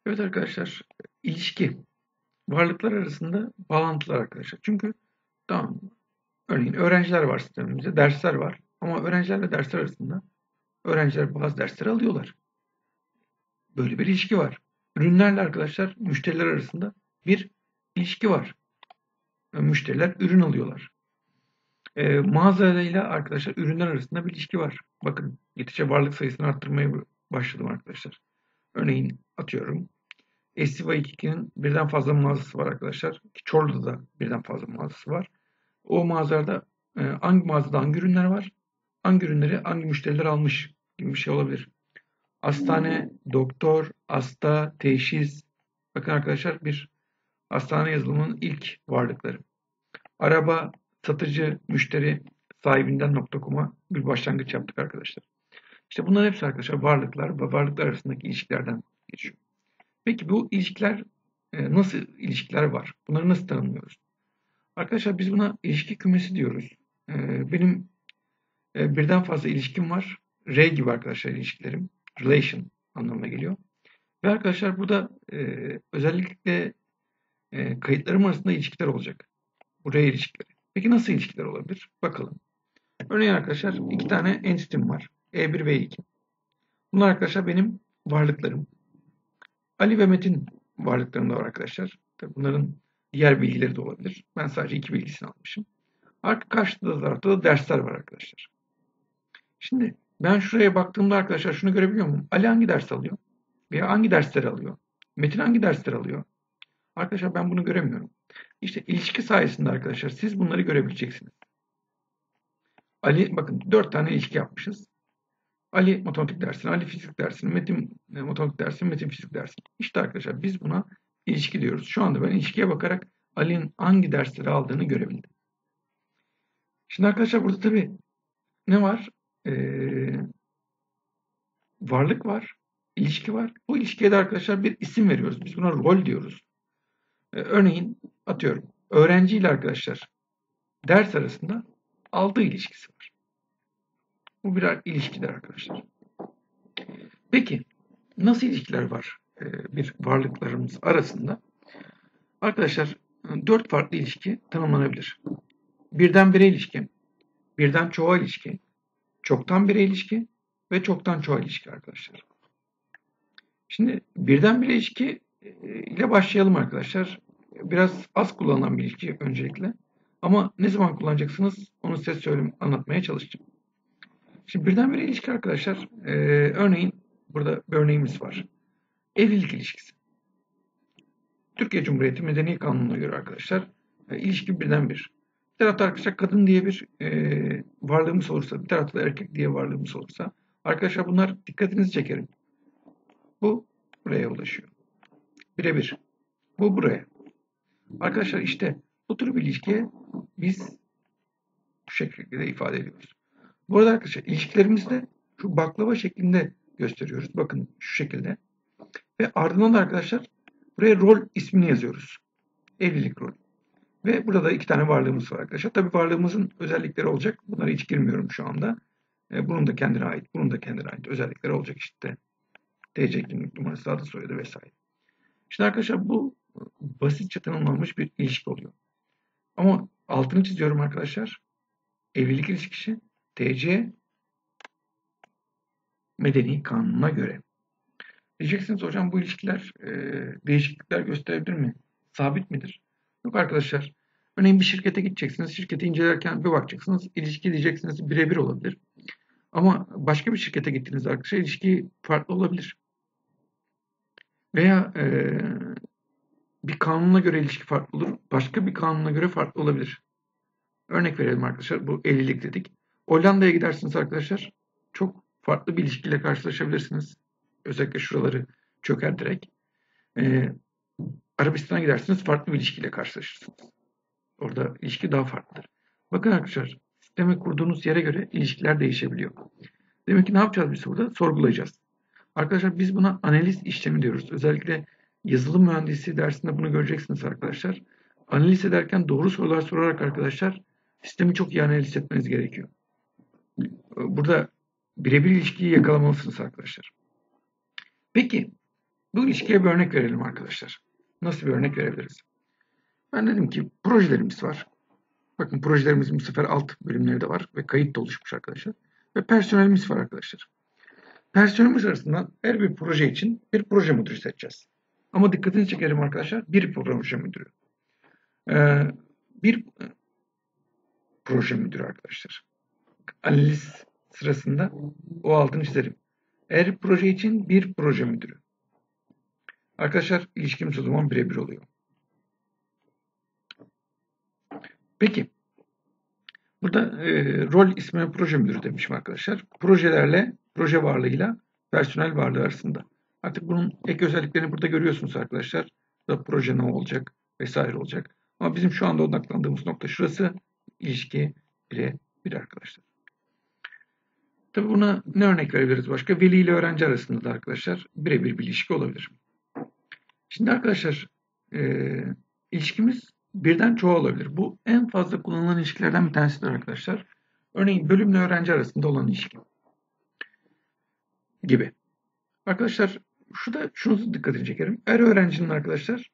Evet arkadaşlar, ilişki, varlıklar arasında bağlantılar arkadaşlar. Çünkü tamam, örneğin öğrenciler var sistemimizde, dersler var. Ama öğrenciler ve dersler arasında öğrenciler bazı dersleri alıyorlar. Böyle bir ilişki var. Ürünlerle arkadaşlar, müşteriler arasında bir ilişki var. Müşteriler ürün alıyorlar. Mağazayla arkadaşlar ürünler arasında bir ilişki var. Bakın, gittikçe varlık sayısını arttırmaya başladım arkadaşlar. Örneğin atıyorum. SCY2'nin birden fazla mağazası var arkadaşlar. Çorlu'da da birden fazla mağazası var. O mağazalarda hangi mağazada hangi ürünler var? Hangi ürünleri hangi müşteriler almış gibi bir şey olabilir. Hastane, doktor, hasta, teşhis. Bakın arkadaşlar, bir hastane yazılımının ilk varlıkları. Araba, satıcı, müşteri, sahibinden.com'a bir başlangıç yaptık arkadaşlar. İşte bunların hepsi arkadaşlar varlıklar ve varlıklar arasındaki ilişkilerden geçiyor. Peki bu ilişkiler nasıl ilişkiler var? Bunları nasıl tanımlıyoruz? Arkadaşlar biz buna ilişki kümesi diyoruz. Benim birden fazla ilişkim var. R gibi arkadaşlar ilişkilerim. Relation anlamına geliyor. Ve arkadaşlar burada özellikle kayıtlarım arasında ilişkiler olacak. Bu R ilişkileri. Peki nasıl ilişkiler olabilir? Bakalım. Örneğin arkadaşlar iki tane entity'm var. E1 ve E2. Bunlar arkadaşlar benim varlıklarım. Ali ve Metin varlıklarım da var arkadaşlar. Tabii bunların diğer bilgileri de olabilir. Ben sadece iki bilgisini almışım. Arka karşı tarafta da dersler var arkadaşlar. Şimdi ben şuraya baktığımda arkadaşlar şunu görebiliyor muyum? Ali hangi ders alıyor? Veya hangi dersleri alıyor? Metin hangi dersleri alıyor? Arkadaşlar ben bunu göremiyorum. İşte ilişki sayesinde arkadaşlar siz bunları görebileceksiniz. Ali, bakın 4 tane ilişki yapmışız. Ali matematik dersini, Ali fizik dersini, Metin matematik dersini, Metin fizik dersini. İşte arkadaşlar biz buna ilişki diyoruz. Şu anda ben ilişkiye bakarak Ali'nin hangi dersleri aldığını görebildim. Şimdi arkadaşlar burada tabii ne var? Varlık var, ilişki var. Bu ilişkiye de arkadaşlar bir isim veriyoruz. Biz buna rol diyoruz. Örneğin atıyorum öğrenci ile arkadaşlar ders arasında aldığı ilişkisi var. Bu birer ilişkidir arkadaşlar. Peki nasıl ilişkiler var bir varlıklarımız arasında? Arkadaşlar 4 farklı ilişki tanımlanabilir. Birden bire ilişki, birden çoğa ilişki, çoktan bire ilişki ve çoktan çoğa ilişki arkadaşlar. Şimdi birden bire ilişki ile başlayalım arkadaşlar. Biraz az kullanılan bir ilişki öncelikle. Ama ne zaman kullanacaksınız onu size anlatmaya çalışacağım. Şimdi birdenbire ilişki arkadaşlar, örneğin burada bir örneğimiz var. Evlilik ilişkisi. Türkiye Cumhuriyeti Medeni Kanunu'na göre arkadaşlar ilişki birden bir. Bir tarafta arkadaşlar kadın diye bir varlığımız olursa, bir tarafta da erkek diye varlığımız olursa arkadaşlar bunlar dikkatinizi çekerim. Bu buraya ulaşıyor. Birebir. Bu buraya. Arkadaşlar işte bu tür bir ilişkiye biz bu şekilde ifade ediyoruz. Bu arada arkadaşlar ilişkilerimizde şu baklava şeklinde gösteriyoruz. Bakın şu şekilde. Ve ardından da arkadaşlar buraya rol ismini yazıyoruz. Evlilik rolü. Ve burada da iki tane varlığımız var arkadaşlar. Tabii varlığımızın özellikleri olacak. Bunlara hiç girmiyorum şu anda. Bunun da kendine ait, bunun da kendine ait özellikleri olacak işte. TC kimlik numarası, adı soyadı vesaire. Şimdi arkadaşlar bu basitçe tanımlanmış bir ilişki oluyor. Ama altını çiziyorum arkadaşlar. Evlilik ilişkisi TC Medeni Kanunu'na göre. Diyeceksiniz hocam bu ilişkiler değişiklikler gösterebilir mi? Sabit midir? Yok arkadaşlar. Örneğin bir şirkete gideceksiniz. Şirketi incelerken bir bakacaksınız. İlişki diyeceksiniz birebir olabilir. Ama başka bir şirkete gittiğinizde arkadaşlar ilişki farklı olabilir. Veya bir kanuna göre ilişki farklı olur. Başka bir kanuna göre farklı olabilir. Örnek verelim arkadaşlar. Bu evlilik dedik. Hollanda'ya gidersiniz arkadaşlar. Çok farklı bir ilişkiyle karşılaşabilirsiniz. Özellikle şuraları çökerterek. Arabistan'a gidersiniz farklı bir ilişkiyle karşılaşırsınız. Orada ilişki daha farklıdır. Bakın arkadaşlar sistemi kurduğunuz yere göre ilişkiler değişebiliyor. Demek ki ne yapacağız biz burada? Sorgulayacağız. Arkadaşlar biz buna analiz işlemi diyoruz. Özellikle yazılım mühendisi dersinde bunu göreceksiniz arkadaşlar. Analiz ederken doğru sorular sorarak arkadaşlar sistemi çok iyi analiz etmeniz gerekiyor. Burada birebir ilişkiyi yakalamalısınız arkadaşlar. Peki Bu ilişkiye bir örnek verelim arkadaşlar. Nasıl bir örnek verebiliriz? Ben dedim ki projelerimiz var. Bakın projelerimizin bu sefer alt bölümleri de var ve kayıt da oluşmuş arkadaşlar. Ve personelimiz var arkadaşlar. Personelimiz arasından her bir proje için bir proje müdürü seçeceğiz. Ama dikkatinizi çekerim arkadaşlar. Bir proje müdürü. Bir proje müdürü arkadaşlar. Analiz sırasında o altını çizerim. Her proje için bir proje müdürü. Arkadaşlar ilişkimiz o zaman birebir oluyor. Peki. Burada rol ismine proje müdürü demişim arkadaşlar. Projelerle, proje varlığıyla personel varlığı arasında. Artık bunun ek özelliklerini burada görüyorsunuz arkadaşlar. Burada proje ne olacak vesaire olacak. Ama bizim şu anda odaklandığımız nokta şurası. İlişki birebir arkadaşlar. Tabii buna ne örnek verebiliriz başka? Veli ile öğrenci arasında da arkadaşlar birebir bir ilişki olabilir. Şimdi arkadaşlar ilişkimiz birden çoğu olabilir. Bu en fazla kullanılan ilişkilerden bir tanesidir arkadaşlar. Örneğin bölümle öğrenci arasında olan ilişki gibi. Arkadaşlar şunu dikkatini çekerim. Her öğrencinin arkadaşlar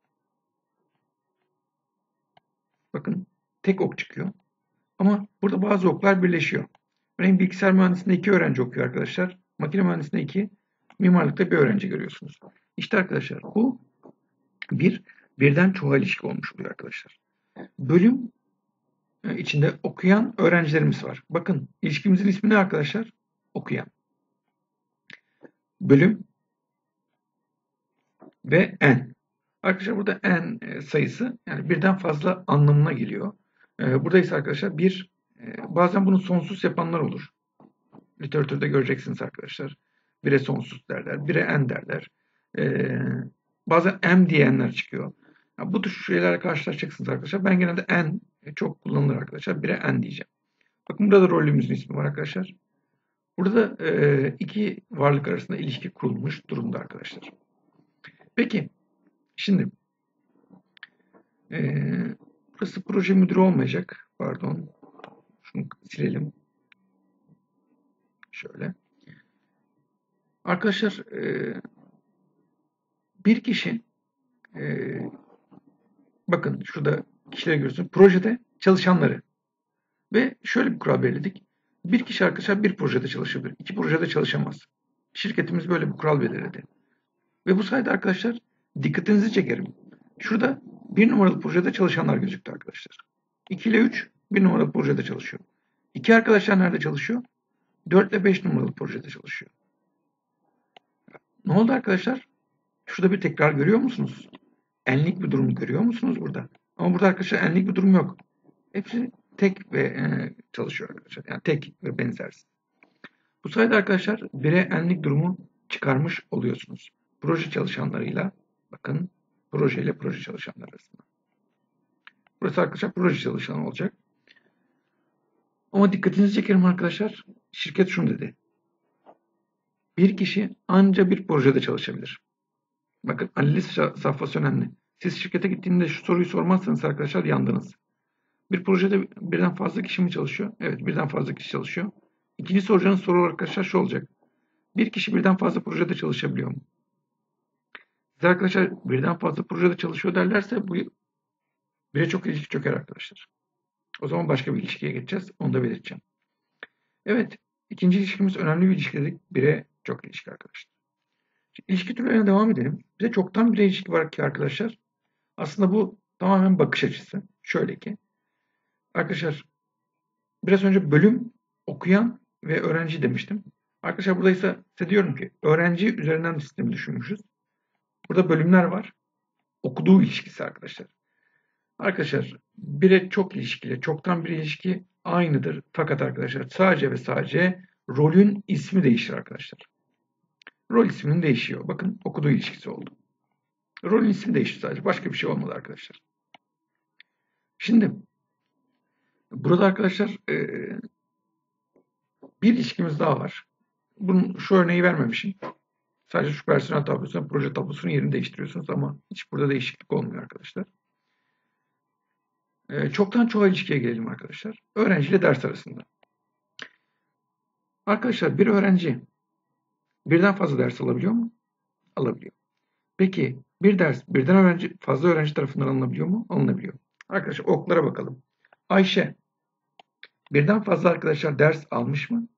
bakın tek ok çıkıyor. Ama burada bazı oklar birleşiyor. Örneğin bilgisayar mühendisliğinde 2 öğrenci okuyor arkadaşlar. Makine mühendisliğinde 2, mimarlıkta bir öğrenci görüyorsunuz. İşte arkadaşlar bu birden çoğa ilişki olmuş oluyor arkadaşlar. Bölüm içinde okuyan öğrencilerimiz var. Bakın ilişkimizin ismi ne arkadaşlar? Okuyan. Bölüm ve en. Arkadaşlar burada en sayısı yani birden fazla anlamına geliyor. Burada ise arkadaşlar bazen bunu sonsuz yapanlar olur. Literatürde göreceksiniz arkadaşlar. Bire sonsuz derler, bire en derler. Bazen m diyenler çıkıyor. Yani bu tür şeylerle karşılaşacaksınız arkadaşlar. Ben genelde en çok kullanılır arkadaşlar. Bire en diyeceğim. Bakın burada da rolümüzün ismi var arkadaşlar. Burada iki varlık arasında ilişki kurulmuş durumda arkadaşlar. Peki, şimdi burası proje müdürü olmayacak. Pardon. Şunu silelim. Şöyle. Arkadaşlar bir kişi bakın şurada kişileri görüyorsunuz. Projede çalışanları. Ve şöyle bir kural belirledik. Bir kişi arkadaşlar bir projede çalışabilir. 2 projede çalışamaz. Şirketimiz böyle bir kural belirledi. Ve bu sayede arkadaşlar dikkatinizi çekerim. Şurada 1 numaralı projede çalışanlar gözüktü arkadaşlar. 2 ile 3 1 numaralı projede çalışıyor. 2 arkadaşlar nerede çalışıyor? 4 ile 5 numaralı projede çalışıyor. Ne oldu arkadaşlar? Şurada bir tekrar görüyor musunuz? Enlik bir durum görüyor musunuz burada? Ama burada arkadaşlar enlik bir durum yok. Hepsi tek ve çalışıyor arkadaşlar. Yani tek ve benzersiz. Bu sayede arkadaşlar bire enlik durumu çıkarmış oluyorsunuz. Proje çalışanlarıyla bakın proje ile proje çalışanları arasında. Burası arkadaşlar proje çalışanı olacak. Ama dikkatinizi çekerim arkadaşlar. Şirket şunu dedi. Bir kişi anca bir projede çalışabilir. Bakın analiz safhası önemli. Siz şirkete gittiğinde şu soruyu sormazsanız arkadaşlar yandınız. Bir projede birden fazla kişi mi çalışıyor? Evet, birden fazla kişi çalışıyor. İkinci soracağınız soru arkadaşlar şu olacak. Bir kişi birden fazla projede çalışabiliyor mu? Size arkadaşlar birden fazla projede çalışıyor derlerse bu bire çok ilişki çöker arkadaşlar. O zaman başka bir ilişkiye geçeceğiz. Onu da belirteceğim. Evet, ikinci ilişkimiz önemli bir ilişki dedik. Bire çok ilişki arkadaşlar. Şimdi ilişki türlerine devam edelim. Bize çoktan bire ilişki var ki arkadaşlar. Aslında bu tamamen bakış açısı. Şöyle ki. Arkadaşlar biraz önce bölüm, okuyan ve öğrenci demiştim. Arkadaşlar burada ise size diyorum ki öğrenci üzerinden bir sistemi düşünmüşüz. Burada bölümler var. Okuduğu ilişkisi arkadaşlar. Arkadaşlar bire çok ilişkiyle çoktan bir ilişki aynıdır. Fakat arkadaşlar sadece ve sadece rolün ismi değişir arkadaşlar. Rol isminin değişiyor. Bakın okuduğu ilişkisi oldu. Rolün ismi değişti sadece. Başka bir şey olmadı arkadaşlar. Şimdi burada arkadaşlar bir ilişkimiz daha var. Şu örneği vermemişim. Sadece şu personel tablosuna, proje tablosunun yerini değiştiriyorsunuz ama hiç burada değişiklik olmuyor arkadaşlar. Çoktan çoğa ilişkiye gelelim arkadaşlar. Öğrenci ile ders arasında. Arkadaşlar bir öğrenci birden fazla ders alabiliyor mu? Alabiliyor. Peki bir ders fazla öğrenci tarafından alınabiliyor mu? Alınabiliyor. Arkadaşlar oklara bakalım. Ayşe birden fazla arkadaşlar ders almış mı?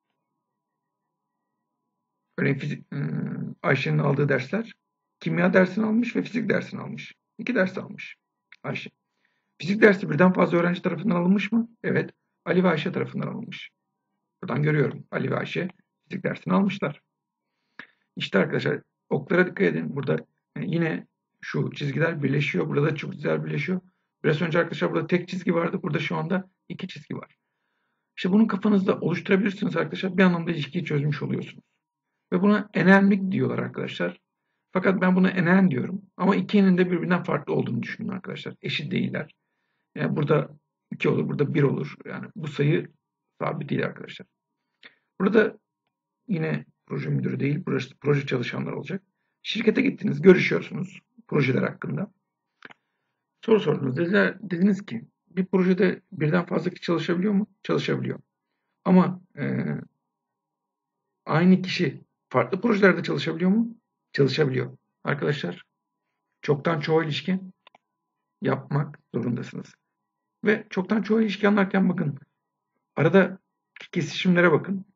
Örneğin Ayşe'nin aldığı dersler kimya dersini almış ve fizik dersini almış. 2 ders almış Ayşe. Fizik dersi birden fazla öğrenci tarafından alınmış mı? Evet. Ali ve Ayşe tarafından alınmış. Buradan görüyorum. Ali ve Ayşe fizik dersini almışlar. İşte arkadaşlar oklara dikkat edin. Burada yine şu çizgiler birleşiyor. Burada çizgiler birleşiyor. Biraz önce arkadaşlar burada tek çizgi vardı. Burada şu anda 2 çizgi var. İşte bunu kafanızda oluşturabilirsiniz arkadaşlar. Bir anlamda ilişkiyi çözmüş oluyorsunuz. Ve buna enemlik diyorlar arkadaşlar. Fakat ben buna enen diyorum. Ama iki enin de birbirinden farklı olduğunu düşünün arkadaşlar. Eşit değiller. Yani burada 2 olur, burada 1 olur. Yani bu sayı sabit değil arkadaşlar. Burada yine proje müdürü değil, proje çalışanları olacak. Şirkete gittiniz, görüşüyorsunuz projeler hakkında. Soru sordunuz. Dediniz ki bir projede birden fazla kişi çalışabiliyor mu? Çalışabiliyor. Ama aynı kişi farklı projelerde çalışabiliyor mu? Çalışabiliyor. Arkadaşlar çoktan çoğu ilişki yapmak zorundasınız. Ve çoktan çoğu ilişki anlarken bakın arada kesişimlere bakın.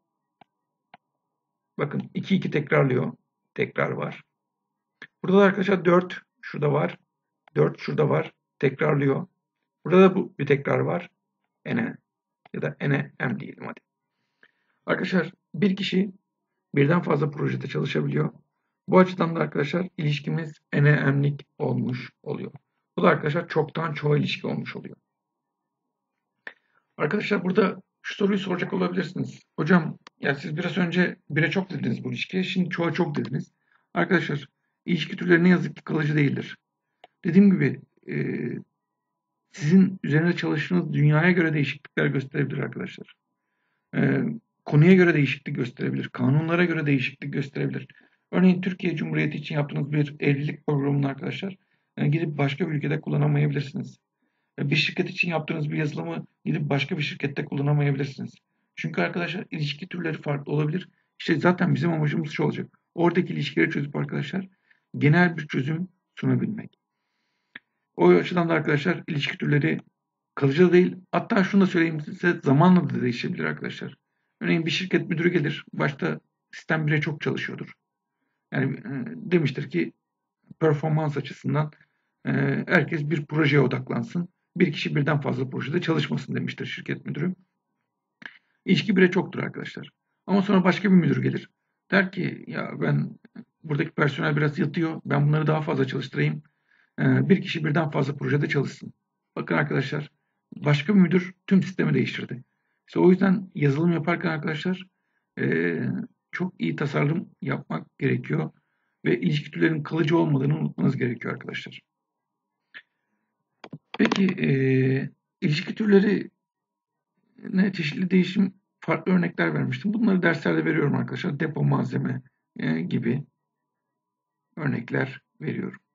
Bakın 2 tekrarlıyor. Tekrar var. Burada da arkadaşlar 4 şurada var. 4 şurada var. Tekrarlıyor. Burada da bir tekrar var. Ene ya da ene m diyelim hadi. Arkadaşlar bir kişi birden fazla projede çalışabiliyor. Bu açıdan da arkadaşlar ilişkimiz ene m'lik olmuş oluyor. Bu da arkadaşlar çoktan çoğu ilişki olmuş oluyor. Arkadaşlar burada şu soruyu soracak olabilirsiniz. Hocam ya siz biraz önce bire çok dediniz bu ilişkiye. Şimdi çoğa çok dediniz. Arkadaşlar ilişki türleri ne yazık ki kalıcı değildir. Dediğim gibi sizin üzerine çalıştığınız dünyaya göre değişiklikler gösterebilir arkadaşlar. Konuya göre değişiklik gösterebilir. Kanunlara göre değişiklik gösterebilir. Örneğin Türkiye Cumhuriyeti için yaptığınız bir evlilik programını arkadaşlar gidip başka bir ülkede kullanamayabilirsiniz. Bir şirket için yaptığınız bir yazılımı gidip başka bir şirkette kullanamayabilirsiniz. Çünkü arkadaşlar ilişki türleri farklı olabilir. İşte zaten bizim amacımız şu olacak. Oradaki ilişkileri çözüp arkadaşlar genel bir çözüm sunabilmek. O açıdan da arkadaşlar ilişki türleri kalıcı da değil. Hatta şunu da söyleyeyim size zamanla da değişebilir arkadaşlar. Örneğin bir şirket müdürü gelir. Başta sistem 1'e çok çalışıyordur. Yani demiştir ki performans açısından herkes bir projeye odaklansın. Bir kişi birden fazla projede çalışmasın demiştir şirket müdürü. İlişki 1'e çoktur arkadaşlar. Ama sonra başka bir müdür gelir. Der ki ya ben buradaki personel biraz yatıyor. Ben bunları daha fazla çalıştırayım. Bir kişi birden fazla projede çalışsın. Bakın arkadaşlar başka bir müdür tüm sistemi değiştirdi. İşte o yüzden yazılım yaparken arkadaşlar çok iyi tasarım yapmak gerekiyor. Ve ilişki türlerinin kalıcı olmadığını unutmanız gerekiyor arkadaşlar. Peki ilişki türleri ne çeşitli değişim farklı örnekler vermiştim. Bunları derslerde veriyorum arkadaşlar. Depo malzeme gibi örnekler veriyorum.